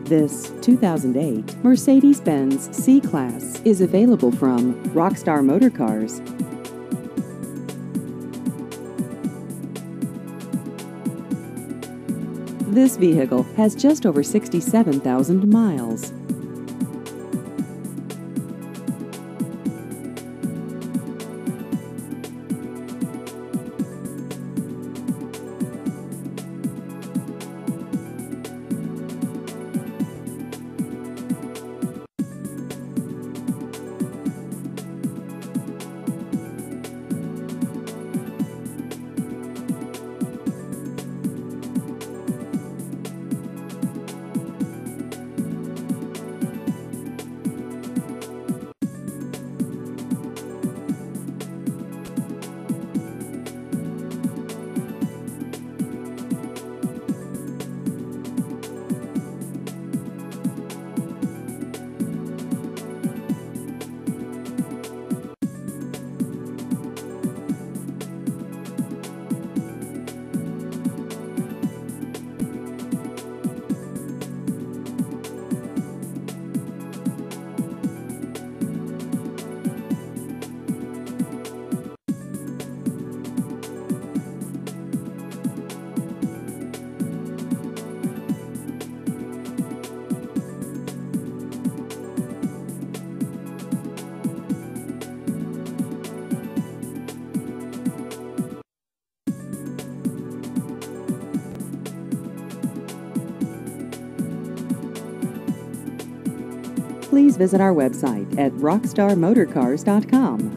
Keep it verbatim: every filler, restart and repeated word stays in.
This two thousand eight Mercedes-Benz C-Class is available from Rockstar Motor Cars. This vehicle has just over sixty-seven thousand miles. Please visit our website at rockstar motor cars dot com.